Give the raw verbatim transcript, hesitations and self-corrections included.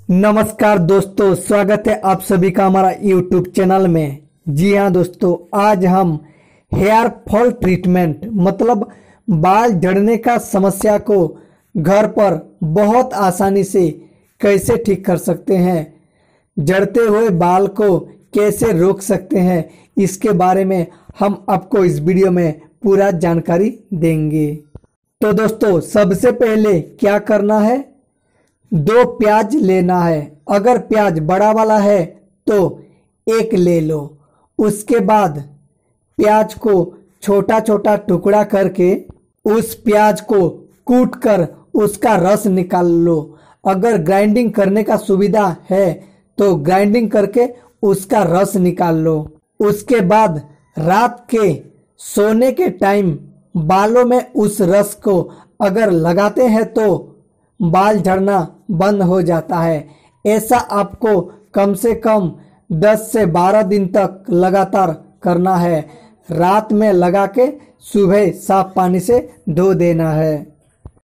नमस्कार दोस्तों, स्वागत है आप सभी का हमारा यूट्यूब चैनल में। जी हाँ दोस्तों, आज हम हेयर फॉल ट्रीटमेंट मतलब बाल झड़ने का समस्या को घर पर बहुत आसानी से कैसे ठीक कर सकते हैं, झड़ते हुए बाल को कैसे रोक सकते हैं, इसके बारे में हम आपको इस वीडियो में पूरा जानकारी देंगे। तो दोस्तों, सबसे पहले क्या करना है, दो प्याज लेना है। अगर प्याज बड़ा वाला है तो एक ले लो। उसके बाद प्याज को छोटा छोटा टुकड़ा करके उस प्याज को कूट कर उसका रस निकाल लो। अगर ग्राइंडिंग करने का सुविधा है तो ग्राइंडिंग करके उसका रस निकाल लो। उसके बाद रात के सोने के टाइम बालों में उस रस को अगर लगाते हैं तो बाल झड़ना बंद हो जाता है। ऐसा आपको कम से कम दस से बारह दिन तक लगातार करना है। रात में लगा के सुबह साफ पानी से धो देना है।